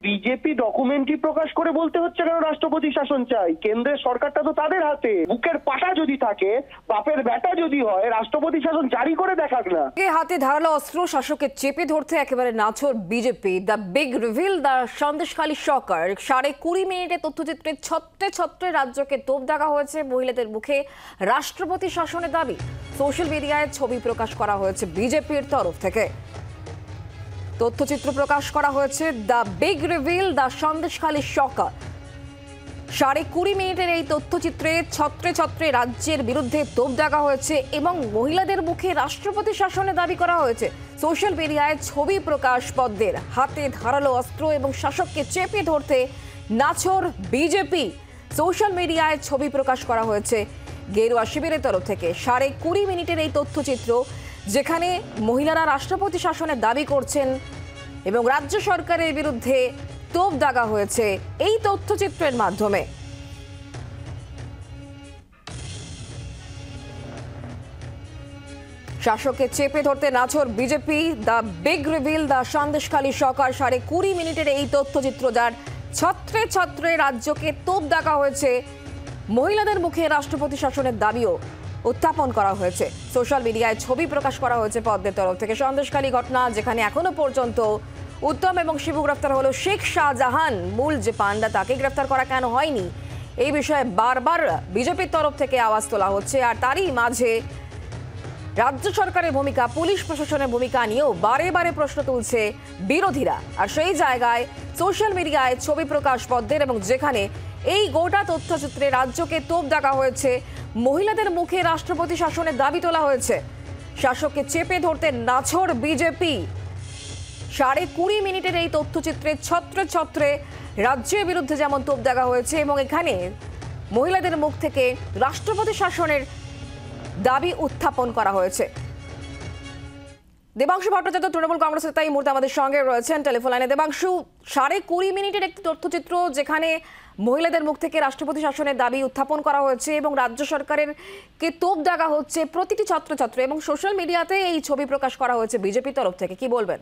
BJP documentary প্রকাশ করে বলতে হচ্ছে কেন রাষ্ট্রপতি শাসন চাই? কেন্দ্রের সরকারটা তো তাদের হাতে। বুকের পাটা যদি থাকে, বাপের বেটা যদি হয়, রাষ্ট্রপতি শাসন জারি করে দেখাক না। হাতে ধারালো অস্ত্র, শাসককে চেপে ধরতে একেবারে নাছোড় BJP. The big reveal, the Sandeshkhali সরকার। 20.5 মিনিটে তথ্যচিত্রে ছত্রে ছত্রে রাজ্যকে তোপ দাগা হয়েছে। মহিলাদের মুখে রাষ্ট্রপতি শাসনের দাবি। সোশ্যাল মিডিয়ায় ছবি প্রকাশ করা হয়েছে বিজেপির তরফ থেকে। তথ্যচিত্র প্রকাশ করা হয়েছে the big reveal, the Sandeshkhali সরকার। 20.5 মিনিটের এই তথ্যচিত্রে ছত্রে ছত্রে রাজ্যের বিরুদ্ধে তোপ দাগা হয়েছে এবং মহিলাদের মুখে রাষ্ট্রপতি শাসনের দাবি করা হয়েছে। সোশ্যাল মিডিয়ায় ছবি প্রকাশ পদ্মের, হাতে ধারালো অস্ত্র এবং শাসককে চেপে ধরতে নাছোড় বিজেপি। সোশ্যাল মিডিয়ায় ছবি প্রকাশ করা হয়েছে গেরুয়া শিবিরের তরফ থেকে। 20.5 মিনিটের এই তথ্যচিত্র, যেখানে মহিলারা রাষ্ট্রপতি শাসনের দাবি করছেন এবং রাজ্য সরকারের বিরুদ্ধে তোপ দাগা হয়েছে এই তথ্যচিত্রের মাধ্যমে। শাসককে চেপে ধরতে নাছোড় BJP. The big reveal, the Sandeshkhali সরকার। 20.5 মিনিটের এই তথ্যচিত্র, যার ছত্রে ছত্রে রাজ্যকে তোপ দাগা হয়েছে। মহিলাদের মুখে রাষ্ট্রপতি শাসনের দাবিও উত্থাপন করা হয়েছে। সোশ্যাল মিডিয়ায় ছবি প্রকাশ করা হয়েছে পদ্মের তরফ থেকে। সন্দেশখালী ঘটনা, যেখানে এখনো পর্যন্ত উত্তম এবং শিবু গ্রেফতার হলো। শেখ শাহজাহান, মূল যে পান্ডা, তাকে গ্রেফতার করা কেন হয়নি, এই বিষয়ে বারবার বিজেপির তরফ থেকে আওয়াজ তোলা হচ্ছে। আর তারই মাঝে রাজ্য সরকারের ভূমিকা, পুলিশ প্রশাসনের ভূমিকা নিয়েও বারে বারে প্রশ্ন তুলছে বিরোধীরা। আর সেই জায়গায় সোশ্যাল মিডিয়ায় ছবি প্রকাশ পদ্মের, এবং যেখানে এই গোটা তথ্যচিত্রে রাজ্যকে তোপ দাগা হয়েছে, মহিলাদের মুখে রাষ্ট্রপতি শাসনের দাবি তোলা হয়েছে। শাসককে চেপে ধরতে নাছোড় বিজেপি। 20.5 মিনিটের এই তথ্যচিত্রে ছত্রে ছত্রে রাজ্যের বিরুদ্ধে যেমন তোপ দাগা হয়েছে, এবং এখানে মহিলাদের মুখ থেকে রাষ্ট্রপতি শাসনের দাবি উত্থাপন করা হয়েছে। দেবাংশু ভট্টাচার্য, তৃণমূল কংগ্রেসের তাই মুহূর্তে আমাদের সঙ্গে রয়েছেন টেলিফোন লাইনে। দেবাংশু, 20.5 মিনিটের একটি তথ্যচিত্র, যেখানে মহিলাদের মুখ থেকে রাষ্ট্রপতি শাসনের দাবি উত্থাপন করা হয়েছে এবং রাজ্য সরকারের কে তোপ দাগা হচ্ছে প্রতিটি ছাত্রছাত্রী, এবং সোশ্যাল মিডিয়াতে এই ছবি প্রকাশ করা হয়েছে বিজেপির তরফ থেকে। কি বলবেন?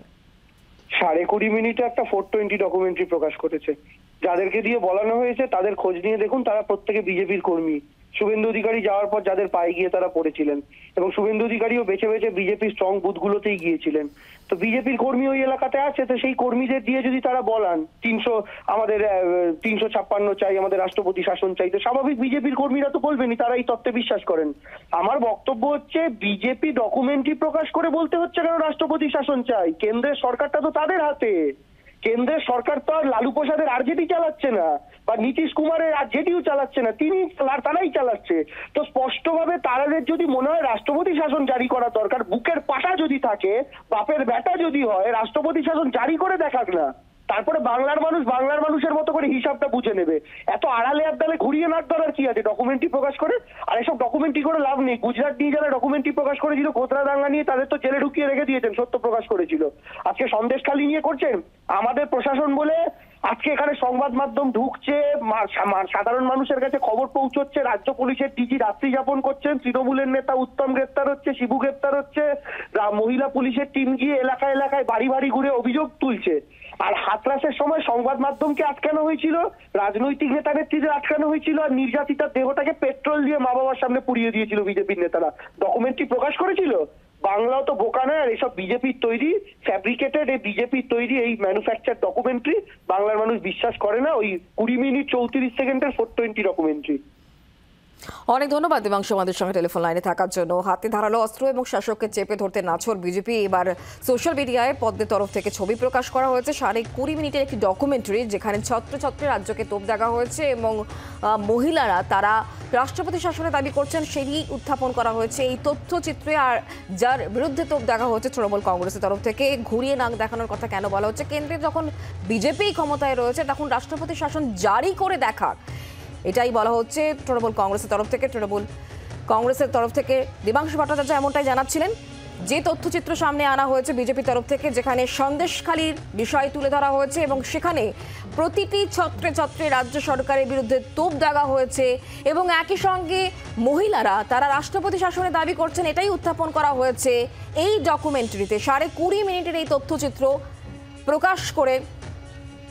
20.5 মিনিটে একটা 420 ডকুমেন্টারি প্রকাশ করেছে। যাদেরকে দিয়ে বলানো হয়েছে তাদের খোঁজ নিয়ে দেখুন, তারা প্রত্যেকে বিজেপির কর্মী। শুভেন্দু অধিকারী যাওয়ার পর যাদের পায়ে গিয়ে তারা পড়েছিলেন, এবং শুভেন্দু অধিকারীও বেছে বেছে বিজেপির স্ট্রং বুথগুলোতেই গিয়েছিলেন। তো বিজেপির কর্মী ওই এলাকাতে আছে, তো সেই কর্মীদের দিয়ে যদি তারা বলান আমাদের 356 চাই, আমাদের রাষ্ট্রপতি শাসন চাই, তো স্বাভাবিক বিজেপির কর্মীরা তো বলবেনই, তারা এই তত্ত্বে বিশ্বাস করেন। আমার বক্তব্য হচ্ছে, বিজেপি ডকুমেন্টারি প্রকাশ করে বলতে হচ্ছে কেন রাষ্ট্রপতি শাসন চাই? কেন্দ্রের সরকারটা তো তাদের হাতে। কেন্দ্রের সরকার তো আর লালু প্রসাদের আরজেডি চালাচ্ছে না, বা নীতিশ কুমারের আরজেডিও চালাচ্ছে না, তারাই চালাচ্ছে। তো স্পষ্টভাবে তাদের যদি মনে হয় রাষ্ট্রপতি শাসন জারি করা দরকার, বুকের পাটা যদি থাকে, বাপের বেটা যদি হয়, রাষ্ট্রপতি শাসন জারি করে দেখাক না। তারপরে বাংলার মানুষের মতো করে হিসাবটা বুঝে নেবে। এত আড়ালে আড্ডালে ঘুরিয়ে নাক ধরার কি আছে ডকুমেন্টারি প্রকাশ করে? আর এসব ডকুমেন্টারি করে লাভ নেই। গুজরাট নিয়ে যারা ডকুমেন্টারি প্রকাশ করেছিল, গোতরা দাঙ্গা নিয়ে, তাদের তো জেলে ঢুকিয়ে রেখে দিয়েছেন, সত্য প্রকাশ করেছিল। আজকে সন্দেশখালী নিয়ে করছেন। আমাদের প্রশাসন বলে আজকে এখানে সংবাদ মাধ্যম ঢুকছে, সাধারণ মানুষের কাছে খবর পৌঁছচ্ছে, রাজ্য পুলিশের ডিজি রাত্রি যাপন করছেন, তৃণমূলের নেতা উত্তম গ্রেপ্তার হচ্ছে, শিবু গ্রেপ্তার হচ্ছে, মহিলা পুলিশের টিম গিয়ে এলাকায় এলাকায় বাড়ি বাড়ি ঘুরে অভিযোগ তুলছে। আর হাতরাসের সময় সংবাদ মাধ্যমকে আটকানো হয়েছিল, রাজনৈতিক নেতা নেত্রীদের আটকানো হয়েছিল, আর নির্যাতিতার দেহটাকে পেট্রোল দিয়ে মা বাবার সামনে পুড়িয়ে দিয়েছিল বিজেপির নেতারা। ডকুমেন্টারি প্রকাশ করেছিল। বাংলাও তো বোকা নয়। আর এইসব বিজেপির তৈরি, ফ্যাব্রিকেটেড, এই বিজেপির তৈরি এই ম্যানুফ্যাকচার ডকুমেন্টারি বাংলার মানুষ বিশ্বাস করে না। ওই 20 মিনিট 34 সেকেন্ডের 420 ডকুমেন্টারি। অনেক ধন্যবাদ দেবাংশু আমাদের সঙ্গে টেলিফোন লাইনে থাকার জন্য। হাতে ধারালো অস্ত্র এবং শাসককে চেপে ধরতে নাছোড় বিজেপি। এবার সোশ্যাল মিডিয়ায় পদ্মের তরফ থেকে ছবি প্রকাশ করা হয়েছে 20.5 মিনিটের একটি ডকুমেন্টারি, যেখানে ছত্রে ছত্রে রাজ্যকে তোপ দাগা হয়েছে এবং মহিলারা তারা রাষ্ট্রপতি শাসনের দাবি করছেন, সেই উত্থাপন করা হয়েছে এই তথ্যচিত্রে। আর যার বিরুদ্ধে তোপ দাগা হচ্ছে তৃণমূল কংগ্রেসের তরফ থেকে। ঘুরিয়ে নাক দেখানোর কথা কেন বলা হচ্ছে? কেন্দ্রে যখন বিজেপি ক্ষমতায় রয়েছে, তখন রাষ্ট্রপতি শাসন জারি করে দেখার, এটাই বলা হচ্ছে তৃণমূল কংগ্রেসের তরফ থেকে। তৃণমূল কংগ্রেসের তরফ থেকে দেবাংশু ভট্টাচার্য এমনটাই জানাচ্ছিলেন। যে তথ্যচিত্র সামনে আনা হয়েছে বিজেপির তরফ থেকে, যেখানে সন্দেশখালীর বিষয় তুলে ধরা হয়েছে এবং সেখানে প্রতিটি ছত্রে ছত্রে রাজ্য সরকারের বিরুদ্ধে তোপ দাগা হয়েছে, এবং একই সঙ্গে মহিলারা তারা রাষ্ট্রপতি শাসনের দাবি করছেন, এটাই উত্থাপন করা হয়েছে এই ডকুমেন্টারিতে। 20.5 মিনিটের এই তথ্যচিত্র প্রকাশ করে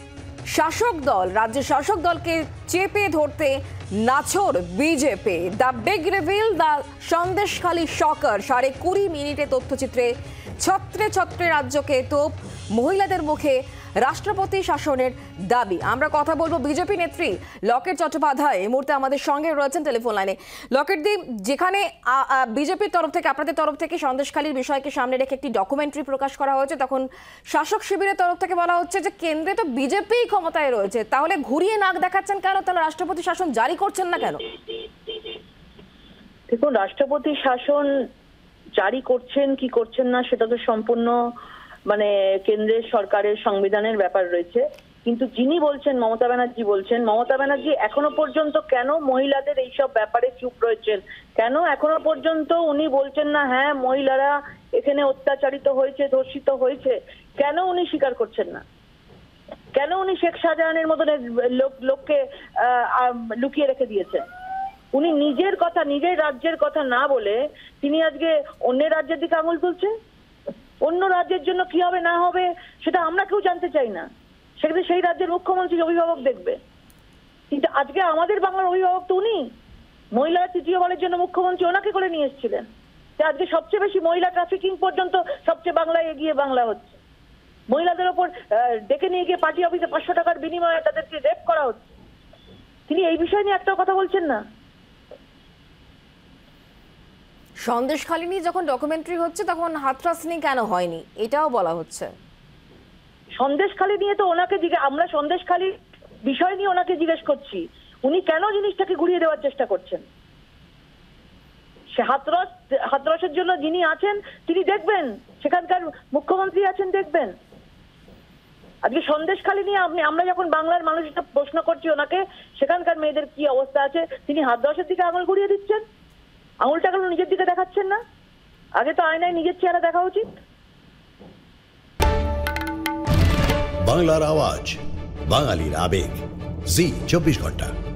শাসক দল, রাজ্যের শাসক দলকে চেপে ধরতে নাছোড় BJP. The big reveal, the Sandeshkhali শকার। 20:30 মিনিটে তথ্যচিত্রে ছত্রে ছত্রে রাজ্যকে তোপ, মহিলাদের মুখে রাষ্ট্রপতি শাসনের দাবি। আমরা কথা বলবো বিজেপি নেত্রী লকেট চট্টোপাধ্যায় এই মুহূর্তে আমাদের সঙ্গে রয়েছেন টেলিফোন লাইনে। লকেট দি, যেখানে বিজেপির তরফ থেকে, আপনাদের তরফ থেকে সন্দেশখালীর বিষয়কে সামনে রেখে একটি ডকুমেন্টারি প্রকাশ করা হয়েছে, তখন শাসক শিবিরের তরফ থেকে বলা হচ্ছে যে কেন্দ্রে তো বিজেপিই ক্ষমতায় রয়েছে, তাহলে ঘুরিয়ে নাক দেখাচ্ছেন কেন? তাহলে রাষ্ট্রপতি শাসন জারি করছেন না কেন? দেখুন, রাষ্ট্রপতি শাসন জারি করছেন কি করছেন না সেটা তো সম্পূর্ণ কেন্দ্রের সরকারের সংবিধানের ব্যাপার রয়েছে। কিন্তু যিনি বলছেন, মমতা ব্যানার্জি বলছেন, মমতা ব্যানার্জি এখনো পর্যন্ত কেন মহিলাদের এইসব ব্যাপারে চুপ রয়েছেন? কেন এখনো পর্যন্ত উনি বলছেন না হ্যাঁ মহিলারা এখানে অত্যাচারিত হয়েছে, ধর্ষিত হয়েছে? কেন উনি স্বীকার করছেন না? কেন উনি শেখ শাহজাহানের মতন লোককে লুকিয়ে রেখে দিয়েছেন? উনি নিজের কথা, নিজের রাজ্যের কথা না বলে তিনি আজকে অন্যের রাজ্যের দিকে আঙুল তুলছেন। অন্য রাজ্যের জন্য কি হবে না হবে সেটা আমরা কেউ জানতে চাই না, সেখানে সেই রাজ্যের মুখ্যমন্ত্রী অভিভাবক দেখবে। কিন্তু আজকে আমাদের বাংলার অভিভাবক তো উনি। মহিলারা তৃতীয়বারের জন্য মুখ্যমন্ত্রী ওনাকে করে নিয়ে এসেছিলেন। আজকে সবচেয়ে বেশি মহিলা ট্রাফিকিং পর্যন্ত সবচেয়ে বাংলায় এগিয়ে বাংলা হচ্ছে। মহিলাদের ওপর ডেকে নিয়ে গিয়ে পার্টি অফিসে 500 টাকার বিনিময়ে তাদেরকে রেপ করা হচ্ছে। তিনি এই বিষয় নিয়ে একটাও কথা বলছেন না। সন্দেশখালী নিয়ে যখন ডকুমেন্টারি হচ্ছে তখন হাতরাস নিয়ে কেন হয়নি এটাও বলা হচ্ছে। সন্দেশখালী নিয়ে তো ওনাকে আমরা সন্দেশখালী বিষয় নিয়ে ওনাকে জিজ্ঞেস করছি, উনি কেন জিনিসটাকে ঘুরিয়ে দেওয়ার চেষ্টা করছেন? সে হাতরসের জন্য যিনি আছেন তিনি দেখবেন, সেখানকার মুখ্যমন্ত্রী আছেন দেখবেন। আজকে সন্দেশখালী নিয়ে আমরা যখন বাংলার মানুষ প্রশ্ন করছি ওনাকে, সেখানকার মেয়েদের কি অবস্থা আছে, তিনি হাতরসের দিকে আঙুল ঘুরিয়ে দিচ্ছেন। আঙুলটা কেন নিজের দিকে দেখাচ্ছেন না? আগে তো আয়নায় নিজের চেহারা দেখা উচিত। বাংলার আওয়াজ, বাঙালির আবেগ, জি 24 ঘন্টা।